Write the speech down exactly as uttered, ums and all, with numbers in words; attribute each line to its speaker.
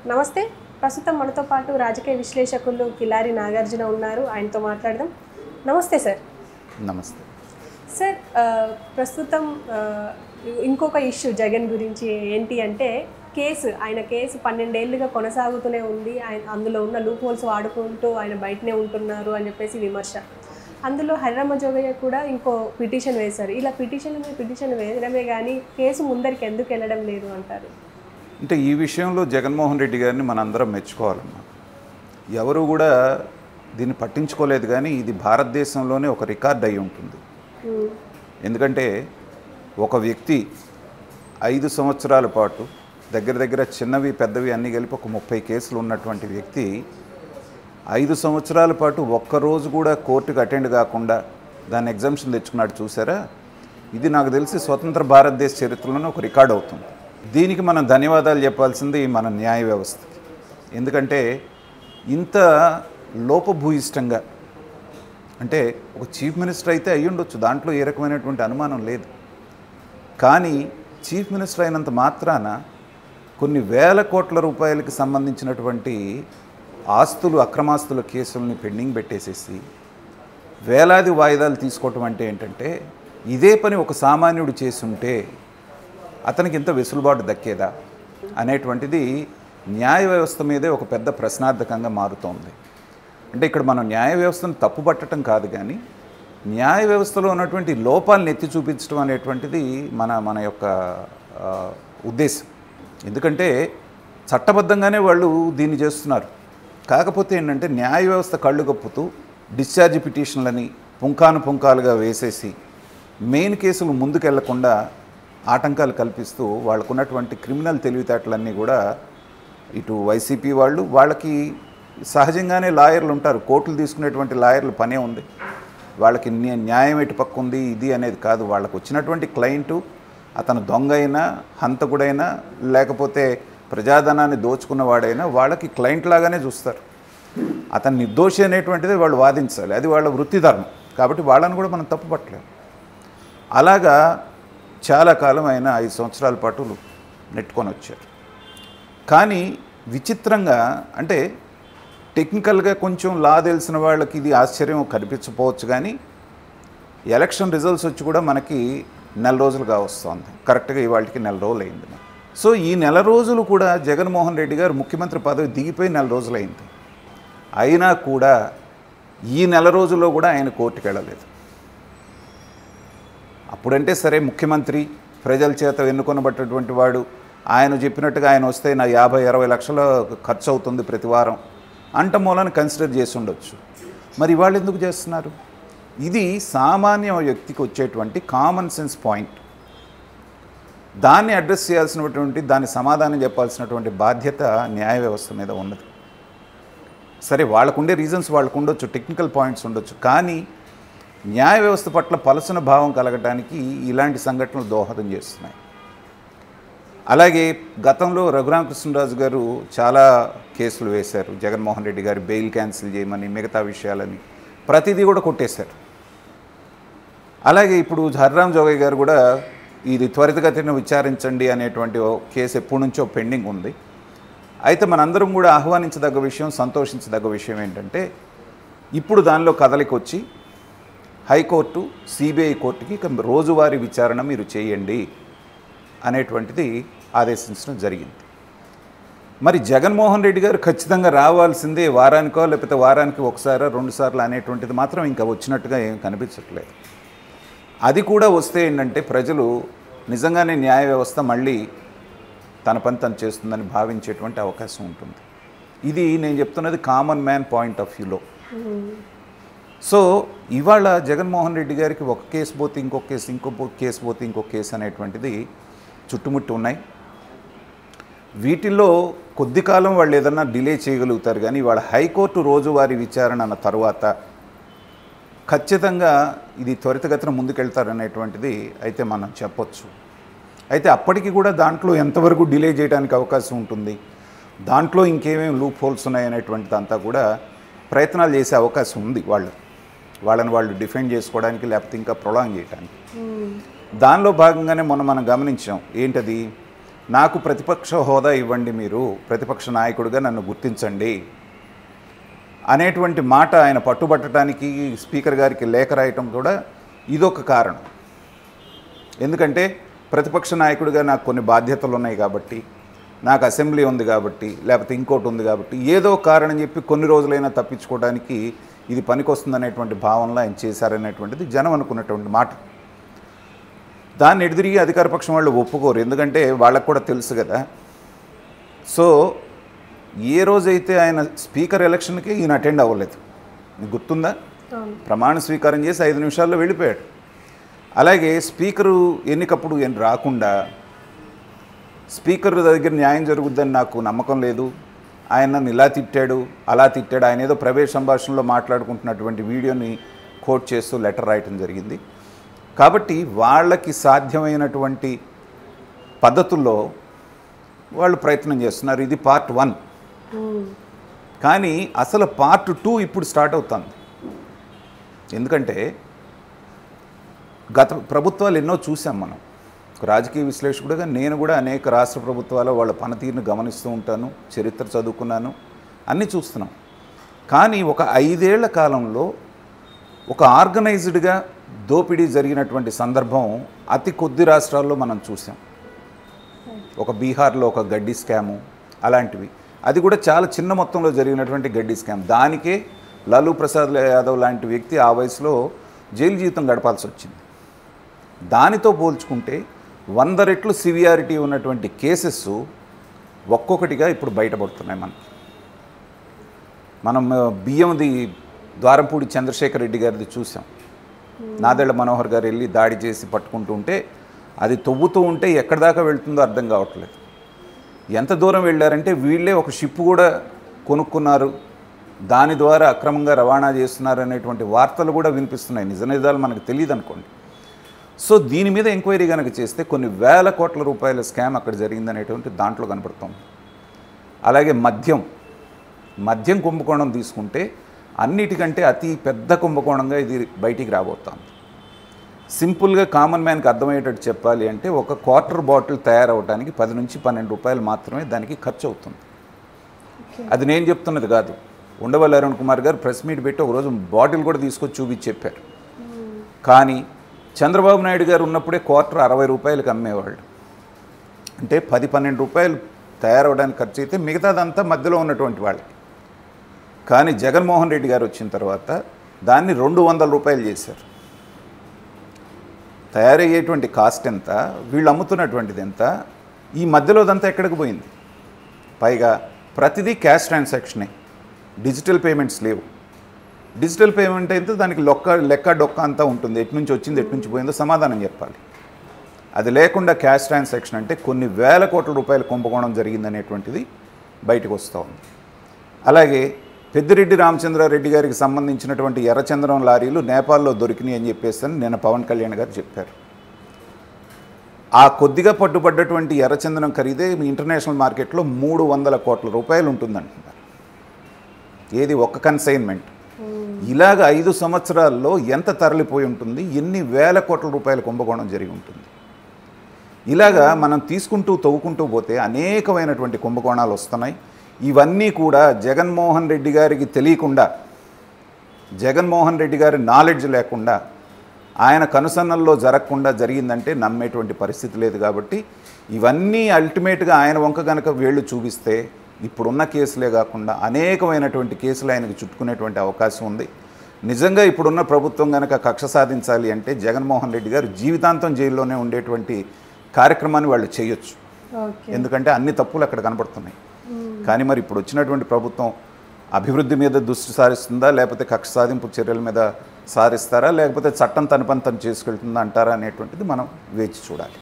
Speaker 1: నమస్తే. ప్రస్తుతం మనతో పాటు రాజకీయ విశ్లేషకులు కిలారి నాగార్జున ఉన్నారు. ఆయనతో మాట్లాడదాం. నమస్తే సార్.
Speaker 2: నమస్తే
Speaker 1: సార్. ప్రస్తుతం ఇంకొక ఇష్యూ జగన్ గురించి ఏంటి అంటే కేసు ఆయన కేసు పన్నెండేళ్లుగా కొనసాగుతూనే ఉంది. ఆయన అందులో ఉన్న లూప్ హోల్స్ వాడుకుంటూ ఆయన బయటనే ఉంటున్నారు అని చెప్పేసి విమర్శ. అందులో హరిరామ జోగయ్య కూడా ఇంకో పిటిషన్ వేశారు. ఇలా పిటిషన్ మీద పిటిషన్ వేయడమే కానీ కేసు ముందరికి ఎందుకు వెళ్ళడం లేదు అంటారు?
Speaker 2: అంటే ఈ విషయంలో జగన్మోహన్ రెడ్డి గారిని మనందరం మెచ్చుకోవాలన్నమాట. ఎవరు కూడా దీన్ని పట్టించుకోలేదు, కానీ ఇది భారతదేశంలోనే ఒక రికార్డ్ అయి ఉంటుంది. ఎందుకంటే ఒక వ్యక్తి ఐదు సంవత్సరాల పాటు దగ్గర దగ్గర చిన్నవి పెద్దవి అన్నీ కలిపి ఒక ముప్పై కేసులు ఉన్నటువంటి వ్యక్తి ఐదు సంవత్సరాల పాటు ఒక్కరోజు కూడా కోర్టుకు అటెండ్ కాకుండా దాన్ని ఎగ్జామ్షన్ తెచ్చుకున్నాడు. చూసారా? ఇది నాకు తెలిసి స్వతంత్ర భారతదేశ చరిత్రలోనే ఒక రికార్డ్ అవుతుంది. దీనికి మనం ధన్యవాదాలు చెప్పాల్సింది మన న్యాయ వ్యవస్థకి. ఎందుకంటే ఇంత లోపభూయిష్టంగా, అంటే ఒక చీఫ్ మినిస్టర్ అయితే అయ్యి ఉండొచ్చు, దాంట్లో ఏ రకమైనటువంటి అనుమానం లేదు. కానీ చీఫ్ మినిస్టర్ అయినంత మాత్రాన కొన్ని వేల కోట్ల రూపాయలకి సంబంధించినటువంటి ఆస్తులు అక్రమాస్తుల కేసుల్ని పెండింగ్ పెట్టేసేసి వేలాది వాయిదాలు తీసుకోవటం అంటే ఏంటంటే, ఇదే పని ఒక సామాన్యుడు చేసుంటే అతనికి ఇంత వెసులుబాటు దక్కేదా అనేటువంటిది న్యాయ వ్యవస్థ మీదే ఒక పెద్ద ప్రశ్నార్థకంగా మారుతోంది. అంటే ఇక్కడ మనం న్యాయ వ్యవస్థను తప్పుపట్టడం కాదు, కానీ న్యాయ వ్యవస్థలో ఉన్నటువంటి లోపాలను ఎత్తి చూపించడం అనేటువంటిది మన మన యొక్క ఉద్దేశం. ఎందుకంటే చట్టబద్ధంగానే వాళ్ళు దీన్ని చేస్తున్నారు. కాకపోతే ఏంటంటే న్యాయ వ్యవస్థ కళ్ళు కప్పుతూ డిశ్చార్జ్ పిటిషన్లని పుంకాను పుంకాలుగా వేసేసి మెయిన్ కేసులు ముందుకెళ్లకుండా ఆటంకాలు కల్పిస్తూ వాళ్ళకున్నటువంటి క్రిమినల్ తెలివితేటలన్నీ కూడా ఇటు వైసీపీ వాళ్ళు, వాళ్ళకి సహజంగానే లాయర్లు ఉంటారు, కోర్టులు తీసుకునేటువంటి లాయర్లు పనే ఉంది. వాళ్ళకి న్యాయం ఎటు పక్క ఉంది ఇది అనేది కాదు. వాళ్ళకు వచ్చినటువంటి క్లయింటు అతను దొంగ అయినా హంతకుడైనా లేకపోతే ప్రజాధనాన్ని దోచుకున్నవాడైనా వాళ్ళకి క్లయింట్ లాగానే చూస్తారు. అతను నిర్దోషి అనేటువంటిది వాళ్ళు వాదించాలి, అది వాళ్ళ వృత్తి ధర్మం. కాబట్టి వాళ్ళని కూడా మనం తప్పు పట్టలేము. అలాగా చాలా కాలం అయినా ఐదు సంవత్సరాల పాటు నెట్టుకొని వచ్చారు. కానీ విచిత్రంగా, అంటే టెక్నికల్గా కొంచెం లా తెలిసిన వాళ్ళకి ఇది ఆశ్చర్యం కనిపించకపోవచ్చు, కానీ ఎలక్షన్ రిజల్ట్స్ వచ్చి కూడా మనకి నెల రోజులుగా వస్తుంది. కరెక్ట్గా ఇవాళకి నెల రోజులు అయింది. సో ఈ నెల రోజులు కూడా జగన్మోహన్ రెడ్డి గారు ముఖ్యమంత్రి పదవి దిగిపోయి నెల రోజులు అయింది. అయినా కూడా ఈ నెల రోజుల్లో కూడా ఆయన కోర్టుకు వెళ్ళలేదు. అప్పుడంటే సరే, ముఖ్యమంత్రి ప్రజల చేత ఎన్నుకొనబట్టేటువంటి వాడు, ఆయన చెప్పినట్టుగా ఆయన వస్తే నా యాభై అరవై లక్షల ఖర్చు అవుతుంది ప్రతి వారం అంట మూలాన్ని కన్సిడర్ చేసి ఉండొచ్చు. మరి ఇవాళ ఎందుకు చేస్తున్నారు? ఇది సామాన్య వ్యక్తికి వచ్చేటువంటి కామన్ సెన్స్ పాయింట్. దాన్ని అడ్రస్ చేయాల్సినటువంటి, దాన్ని సమాధానం చెప్పాల్సినటువంటి బాధ్యత న్యాయ వ్యవస్థ మీద ఉన్నది. సరే, వాళ్ళకుండే రీజన్స్ వాళ్ళకు ఉండొచ్చు, టెక్నికల్ పాయింట్స్ ఉండొచ్చు, కానీ న్యాయ వ్యవస్థ పట్ల పలసన భావం కలగడానికి ఇలాంటి సంఘటనలు దోహదం చేస్తున్నాయి. అలాగే గతంలో రఘురామకృష్ణరాజు గారు చాలా కేసులు వేశారు. జగన్మోహన్ రెడ్డి గారు బెయిల్ క్యాన్సిల్ చేయమని, మిగతా విషయాలని ప్రతిదీ కూడా కొట్టేశారు. అలాగే ఇప్పుడు హరిరామ జోగయ్య గారు కూడా ఇది త్వరితగతిన విచారించండి అనేటువంటి కేసు ఎప్పటి నుంచో పెండింగ్ ఉంది. అయితే మనందరం కూడా ఆహ్వానించదగ్గ విషయం, సంతోషించదగ్గ విషయం ఏంటంటే, ఇప్పుడు దానిలో కదలికి వచ్చి హైకోర్టు సిబిఐ కోర్టుకి రోజువారీ విచారణ మీరు చేయండి అనేటువంటిది ఆదేశించడం జరిగింది. మరి జగన్మోహన్ రెడ్డి గారు ఖచ్చితంగా రావాల్సిందే, వారానికో లేకపోతే వారానికి ఒకసారి రెండు సార్లు అనేటువంటిది మాత్రం ఇంకా వచ్చినట్టుగా ఏం కనిపించట్లేదు. అది కూడా వస్తే ఏంటంటే ప్రజలు నిజంగానే న్యాయ వ్యవస్థ మళ్ళీ తన పని తను చేస్తుందని భావించేటువంటి అవకాశం ఉంటుంది. ఇది నేను చెప్తున్నది కామన్ మ్యాన్ పాయింట్ ఆఫ్ వ్యూలో. సో ఇవాళ జగన్మోహన్ రెడ్డి గారికి ఒక కేసు పోతే ఇంకొక కేసు, ఇంకొక కేసు పోతే ఇంకొక కేసు అనేటువంటిది చుట్టుముట్టి ఉన్నాయి. వీటిల్లో కొద్ది కాలం వాళ్ళు ఏదన్నా డిలే చేయగలుగుతారు, కానీ వాళ్ళ హైకోర్టు రోజువారీ విచారణ అన్న తర్వాత ఖచ్చితంగా ఇది త్వరితగతిన ముందుకెళ్తారనేటువంటిది అయితే మనం చెప్పొచ్చు. అయితే అప్పటికి కూడా దాంట్లో ఎంతవరకు డిలే చేయడానికి అవకాశం ఉంటుంది, దాంట్లో ఇంకేమేమి లూప్ హోల్స్ ఉన్నాయనేటువంటిది అంతా కూడా ప్రయత్నాలు చేసే అవకాశం ఉంది. వాళ్ళు వాళ్ళని వాళ్ళు డిఫెండ్ చేసుకోవడానికి, లేకపోతే ఇంకా ప్రొలాంగ్ చేయడానికి. దానిలో భాగంగానే మొన్న మనం గమనించాం. ఏంటది? నాకు ప్రతిపక్ష హోదా ఇవ్వండి, మీరు ప్రతిపక్ష నాయకుడిగా నన్ను గుర్తించండి అనేటువంటి మాట ఆయన పట్టుబట్టడానికి స్పీకర్ గారికి లేఖ రాయటం కూడా ఇదొక కారణం. ఎందుకంటే ప్రతిపక్ష నాయకుడిగా నాకు కొన్ని బాధ్యతలు ఉన్నాయి కాబట్టి, నాకు అసెంబ్లీ ఉంది కాబట్టి, లేకపోతే ఇంకోటి ఉంది కాబట్టి, ఏదో కారణం చెప్పి కొన్ని రోజులైనా తప్పించుకోవడానికి ఇది పనికొస్తుందనేటువంటి భావనలో ఆయన చేశారనేటువంటిది జనం అనుకున్నటువంటి మాట. దాన్ని ఎదురిగి అధికార పక్షం వాళ్ళు ఒప్పుకోరు, ఎందుకంటే వాళ్ళకు కూడా తెలుసు కదా. సో ఏ రోజైతే ఆయన స్పీకర్ ఎలక్షన్కి ఈయన అటెండ్ అవ్వలేదు, మీకు గుర్తుందా? ప్రమాణ స్వీకారం చేసి ఐదు నిమిషాల్లో వెళ్ళిపోయాడు. అలాగే స్పీకరు ఎన్నికప్పుడు ఏం రాకుండా, స్పీకర్ దగ్గర న్యాయం జరుగుద్దని నాకు నమ్మకం లేదు, ఆయన నన్ను ఇలా తిట్టాడు అలా తిట్టాడు, ఆయన ఏదో ప్రైవేట్ సంభాషణలో మాట్లాడుకుంటున్నటువంటి వీడియోని కోట్ చేస్తూ లెటర్ రాయటం జరిగింది. కాబట్టి వాళ్ళకి సాధ్యమైనటువంటి పద్ధతుల్లో వాళ్ళు ప్రయత్నం చేస్తున్నారు. ఇది పార్ట్ వన్. కానీ అసలు పార్ట్ టూ ఇప్పుడు స్టార్ట్ అవుతుంది. ఎందుకంటే గత ప్రభుత్వాలు ఎన్నో చూసాం మనం. రాజకీయ విశ్లేషకుడుగా నేను కూడా అనేక రాష్ట్ర ప్రభుత్వాల వాళ్ళ పనితీరును గమనిస్తూ ఉంటాను, చరిత్ర చదువుకున్నాను, అన్నీ చూస్తున్నాం. కానీ ఒక ఐదేళ్ల కాలంలో ఒక ఆర్గనైజ్డ్గా దోపిడీ జరిగినటువంటి సందర్భం అతి కొద్ది రాష్ట్రాల్లో మనం చూసాం. ఒక బీహార్లో ఒక గడ్డి స్కాము అలాంటివి, అది కూడా చాలా చిన్న మొత్తంలో జరిగినటువంటి గడ్డి స్కామ్. దానికే లాలూ ప్రసాద్ యాదవ్ లాంటి వ్యక్తి ఆ వయసులో జైలు జీవితం గడపాల్సి వచ్చింది. దానితో పోల్చుకుంటే వంద రెట్లు సివియారిటీ ఉన్నటువంటి కేసెస్ ఒక్కొక్కటిగా ఇప్పుడు బయటపడుతున్నాయి. మనం మనం బియ్యంది ద్వారంపూడి చంద్రశేఖర్ రెడ్డి గారిది చూసాం. నాదెళ్ల మనోహర్ గారు వెళ్ళి దాడి చేసి పట్టుకుంటూ ఉంటే అది తవ్వుతూ ఉంటే ఎక్కడి దాకా వెళ్తుందో అర్థం కావట్లేదు. ఎంత దూరం వెళ్ళారంటే వీళ్ళే ఒక షిప్ కూడా కొనుక్కున్నారు, దాని ద్వారా అక్రమంగా రవాణా చేస్తున్నారు అనేటువంటి వార్తలు కూడా వినిపిస్తున్నాయి. నిజ నిజాలు మనకు తెలియదు అనుకోండి. సో దీని మీద ఎంక్వైరీ కనుక చేస్తే కొన్ని వేల కోట్ల రూపాయల స్కామ్ అక్కడ జరిగిందనేటువంటి దాంట్లో కనపడుతుంది. అలాగే మద్యం మద్యం కుంభకోణం తీసుకుంటే అన్నిటికంటే అతి పెద్ద కుంభకోణంగా ఇది బయటికి రాబోతోంది. సింపుల్గా కామన్ మ్యాన్కి అర్థమయ్యేటట్టు చెప్పాలి అంటే ఒక క్వార్టర్ బాటిల్ తయారవడానికి పది నుంచి పన్నెండు రూపాయలు మాత్రమే దానికి ఖర్చు అవుతుంది. అది నేను చెప్తున్నది కాదు. ఉండవల్లి అరుణ్ కుమార్ గారు ప్రెస్ మీట్ పెట్టి ఒకరోజు బాటిల్ కూడా తీసుకొచ్చి చూపించి చెప్పారు. కానీ చంద్రబాబు నాయుడు గారు ఉన్నప్పుడే క్వార్టర్ అరవై రూపాయలకు అమ్మేవాళ్ళు. అంటే పది పన్నెండు రూపాయలు తయారవడానికి ఖర్చు అయితే మిగతాదంతా మధ్యలో ఉన్నటువంటి వాళ్ళకి. కానీ జగన్మోహన్ రెడ్డి గారు వచ్చిన తర్వాత దాన్ని రెండు వందల రూపాయలు చేశారు. తయారయ్యేటువంటి కాస్ట్ ఎంత, వీళ్ళు అమ్ముతున్నటువంటిది ఎంత, ఈ మధ్యలోదంతా ఎక్కడికి పోయింది? పైగా ప్రతిదీ క్యాష్ ట్రాన్సాక్షనే, డిజిటల్ పేమెంట్స్ లేవు. డిజిటల్ పేమెంట్ అయితే దానికి లొక్క లెక్క డొక్క అంతా ఉంటుంది, ఎటు నుంచి వచ్చింది ఎటు నుంచి పోయిందో సమాధానం చెప్పాలి. అది లేకుండా క్యాష్ ట్రాన్సాక్షన్ అంటే కొన్ని వేల కోట్ల రూపాయల కుంభకోణం జరిగిందనేటువంటిది బయటకు వస్తూ ఉంది. అలాగే పెద్దిరెడ్డి రామచంద్రారెడ్డి గారికి సంబంధించినటువంటి ఎర్రచంద్రం లారీలు నేపాల్లో దొరికినాయి అని చెప్పేసి నిన్న పవన్ కళ్యాణ్ గారు చెప్పారు. ఆ కొద్దిగా పట్టుబడ్డటువంటి ఎర్రచందనం ఖరీదే ఇంటర్నేషనల్ మార్కెట్లో మూడు వందల కోట్ల రూపాయలు ఉంటుందంటున్నారు. ఏది ఒక్క కన్సైన్మెంట్. ఇలాగ ఐదు సంవత్సరాల్లో ఎంత తరలిపోయి ఉంటుంది, ఎన్ని వేల కోట్ల రూపాయల కుంభకోణం జరిగి ఉంటుంది. ఇలాగా మనం తీసుకుంటూ తవ్వుకుంటూ పోతే అనేకమైనటువంటి కుంభకోణాలు వస్తున్నాయి. ఇవన్నీ కూడా జగన్మోహన్ రెడ్డి గారికి తెలియకుండా, జగన్మోహన్ రెడ్డి గారి నాలెడ్జ్ లేకుండా, ఆయన కనుసన్నల్లో జరగకుండా జరిగిందంటే నమ్మేటువంటి పరిస్థితి లేదు. కాబట్టి ఇవన్నీ అల్టిమేట్గా ఆయన వంక కనుక వేళ్ళు చూపిస్తే ఇప్పుడున్న కేసులే కాకుండా అనేకమైనటువంటి కేసులు ఆయనకు చుట్టుకునేటువంటి అవకాశం ఉంది. నిజంగా ఇప్పుడున్న ప్రభుత్వం కనుక కక్ష సాధించాలి అంటే జగన్మోహన్ రెడ్డి గారు జీవితాంతం జైల్లోనే ఉండేటువంటి కార్యక్రమాన్ని వాళ్ళు చేయొచ్చు. ఎందుకంటే అన్ని తప్పులు అక్కడ కనబడుతున్నాయి. కానీ మరి ఇప్పుడు వచ్చినటువంటి ప్రభుత్వం అభివృద్ధి మీద దృష్టి సారిస్తుందా, లేకపోతే కక్ష సాధింపు చర్యల మీద సారిస్తారా, లేకపోతే చట్టం తన పని తను చేసుకెళ్తుందా అంటారా అనేటువంటిది మనం వేచి చూడాలి.